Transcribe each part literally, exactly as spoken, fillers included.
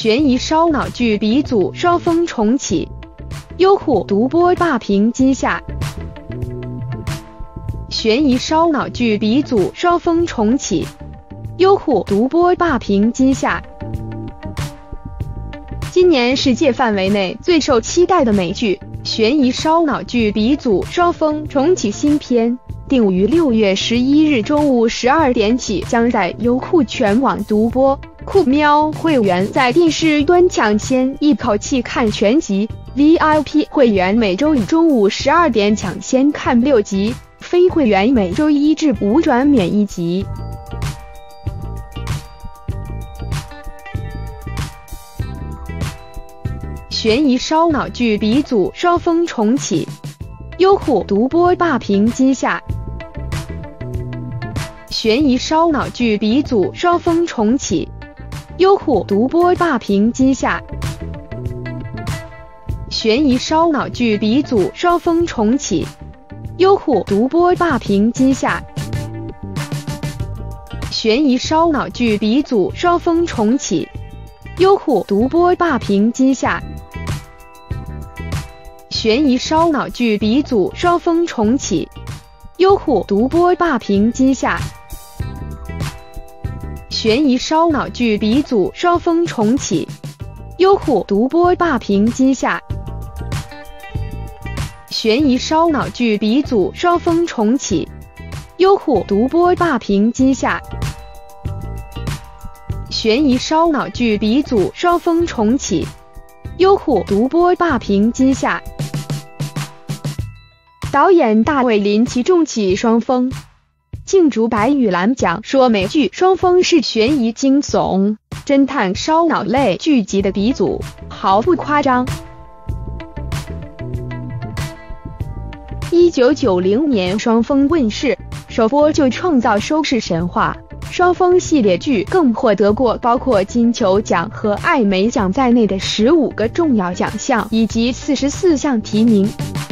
悬疑烧脑剧鼻祖双峰重启，优酷独播霸屏今夏。悬疑烧脑剧鼻祖双峰重启，优酷独播霸屏今夏。今年世界范围内最受期待的美剧悬疑烧脑剧鼻祖双峰重启新篇，定于六月十一日中午十二点起将在优酷全网独播。酷喵会员在电视端抢先一口气看全集 ，V I P 会员每周一中午十二点抢先看六集，非会员每周一至五转免一集。悬疑烧脑剧鼻祖双峰重启，优酷独播霸屏今夏。悬疑烧脑剧鼻祖双峰重启，优酷独播霸屏今夏。悬疑烧脑剧鼻祖双峰重启，优酷独播霸屏今夏。悬疑烧脑剧鼻祖双峰重启，优酷独播霸屏今夏。悬疑烧脑剧鼻祖双峰重启，优酷独播霸屏今夏。悬疑烧脑剧鼻祖双峰重启，优酷独播霸屏今夏。悬疑烧脑剧鼻祖双峰重启，优酷独播霸屏今夏。悬疑烧脑剧鼻祖双峰重启，优酷独播霸屏今夏。导演大卫林奇重启双峰，竞逐白玉兰奖，说美剧双峰是悬疑惊悚、侦探烧脑类剧集的鼻祖，毫不夸张。一九九零年双峰问世，首播就创造收视神话。双峰系列剧更获得过包括金球奖和艾美奖在内的十五个重要奖项以及四十四项提名。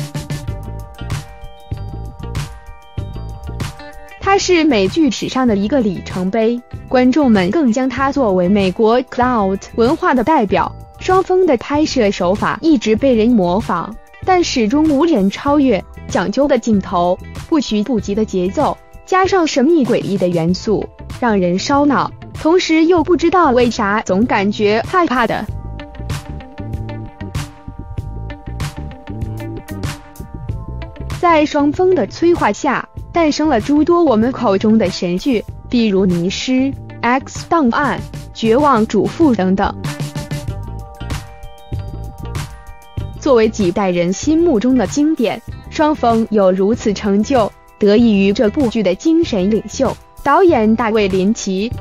它是美剧史上的一个里程碑，观众们更将它作为美国 Cloud 文化的代表。双峰的拍摄手法一直被人模仿，但始终无人超越。讲究的镜头，不徐不急的节奏，加上神秘诡异的元素，让人烧脑，同时又不知道为啥总感觉怕怕的。在双峰的催化下，诞生了诸多我们口中的神剧，比如《迷失》、《X 档案》、《绝望主妇》等等。作为几代人心目中的经典，双峰有如此成就，得益于这部剧的精神领袖导演大卫林奇。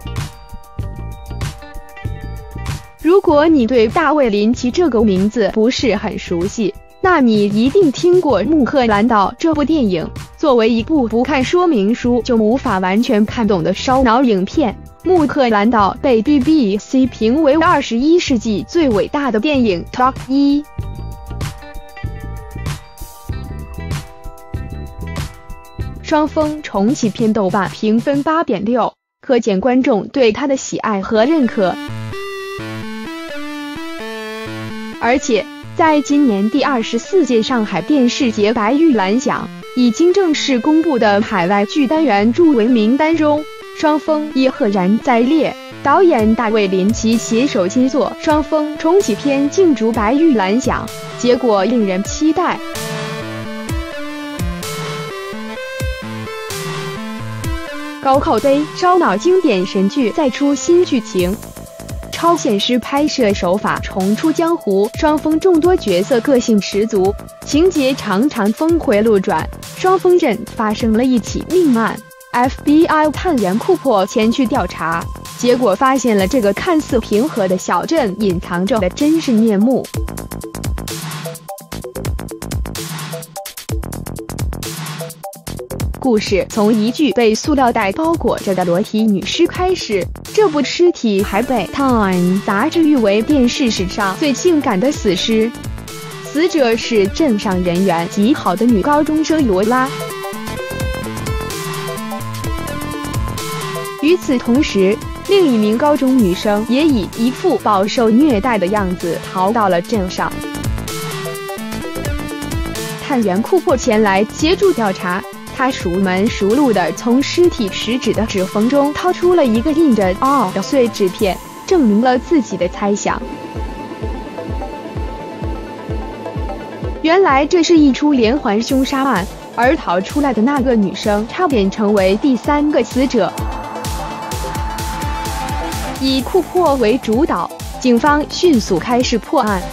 如果你对大卫林奇这个名字不是很熟悉，那你一定听过《穆赫兰道》这部电影。作为一部不看说明书就无法完全看懂的烧脑影片，《穆赫兰道》被 B B C 评为二十一世纪最伟大的电影 Top 一。双峰重启片豆瓣评分 八点六， 可见观众对它的喜爱和认可。而且在今年第二十四届上海电视节白玉兰奖已经正式公布的海外剧单元入围名单中，双峰也赫然在列。导演大卫林奇携手新作《双峰重启篇》竞逐白玉兰奖，结果令人期待。高口碑烧脑经典神剧再出新剧情，超现实拍摄手法重出江湖，双峰众多角色个性十足，情节常常峰回路转。双峰镇发生了一起命案， F B I 探员库珀前去调查，结果发现了这个看似平和的小镇隐藏着的真实面目。故事从一具被塑料袋包裹着的裸体女尸开始，这部尸体还被《Time》杂志誉为电视史上最性感的死尸。死者是镇上人缘极好的女高中生罗拉。与此同时， 另一名高中女生也以一副饱受虐待的样子逃到了镇上。探员库珀前来协助调查，他熟门熟路地从尸体食指的指缝中掏出了一个印着 R 的碎纸片，证明了自己的猜想。原来这是一出连环凶杀案，而逃出来的那个女生差点成为第三个死者。以库珀为主导，警方迅速开始破案。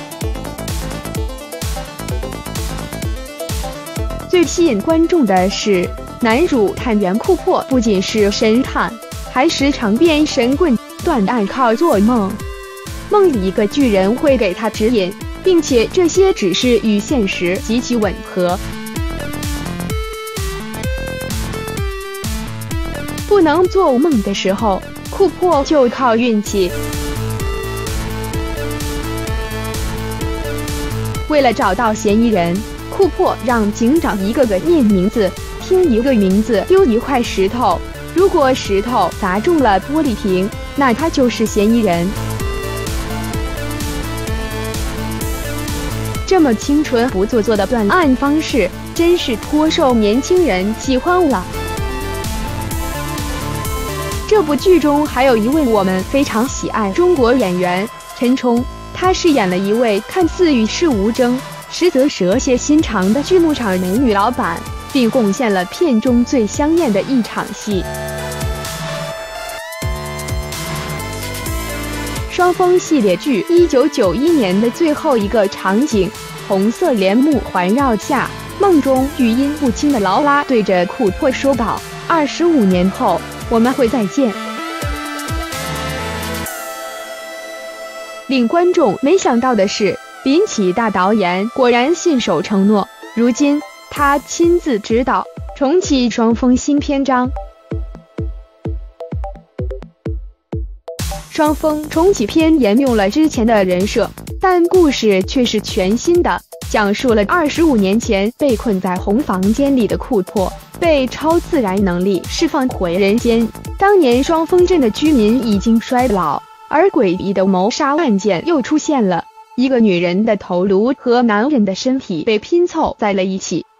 最吸引观众的是，男主探员库珀不仅是神探，还时常变神棍，断案靠做梦。梦里一个巨人会给他指引，并且这些只是与现实极其吻合。不能做梦的时候，库珀就靠运气。为了找到嫌疑人，库珀让警长一个个念名字，听一个名字丢一块石头，如果石头砸中了玻璃瓶，那他就是嫌疑人。这么清纯不做作的断案方式，真是颇受年轻人喜欢了。这部剧中还有一位我们非常喜爱中国演员陈冲，他饰演了一位看似与世无争，实则蛇蝎心肠的锯木厂美女老板，并贡献了片中最香艳的一场戏。双峰系列剧一九九一年的最后一个场景，红色帘幕环绕下，梦中语音不清的劳拉对着库珀说道：二十五年后我们会再见。令观众没想到的是，林启大导演果然信守承诺，如今他亲自指导重启双峰新篇章。双峰重启篇沿用了之前的人设，但故事却是全新的，讲述了二十五年前被困在红房间里的库珀被超自然能力释放回人间。当年双峰镇的居民已经衰老，而诡异的谋杀案件又出现了，一个女人的头颅和男人的身体被拼凑在了一起。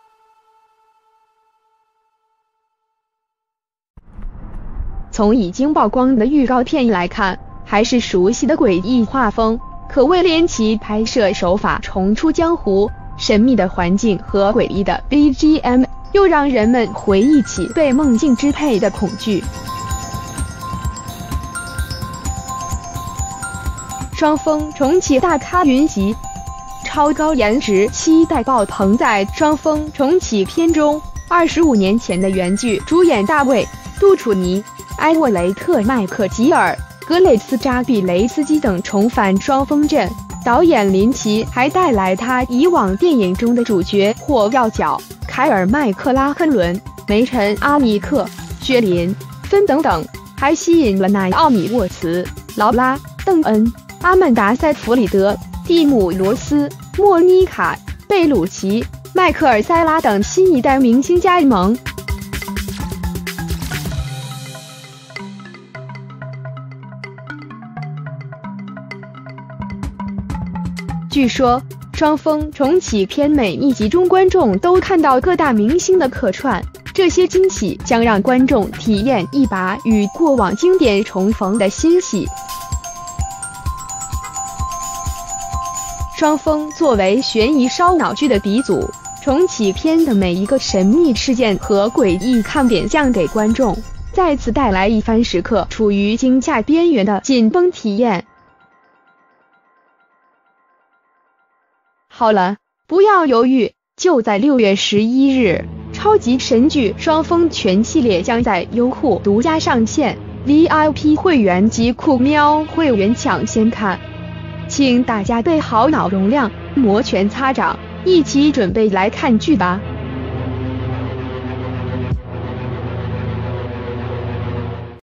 从已经曝光的预告片来看，还是熟悉的诡异画风，可谓连其拍摄手法重出江湖，神秘的环境和诡异的 B G M 又让人们回忆起被梦境支配的恐惧。双峰重启大咖云集，超高颜值期待爆棚。在双峰重启篇中，二十五年前的原剧主演大卫、杜楚尼、埃沃雷特、迈克吉尔、格雷斯扎比雷斯基等重返双峰镇。导演林奇还带来他以往电影中的主角或要角凯尔麦克拉克伦、梅尘阿尼克、薛林芬等等，还吸引了奈奥米沃茨、劳拉、邓恩、阿曼达塞弗里德、蒂姆罗斯、莫妮卡、贝鲁奇、迈克尔塞拉等新一代明星加盟。据说双峰重启篇每一集中，观众都看到各大明星的客串，这些惊喜将让观众体验一把与过往经典重逢的欣喜。双峰作为悬疑烧脑剧的鼻祖，重启篇的每一个神秘事件和诡异看点将给观众再次带来一番时刻处于惊吓边缘的紧绷体验。好了，不要犹豫，就在六月十一日，超级神剧双峰全系列将在优酷独家上线 ，V I P 会员及酷喵会员抢先看，请大家备好脑容量，摩拳擦掌，一起准备来看剧吧。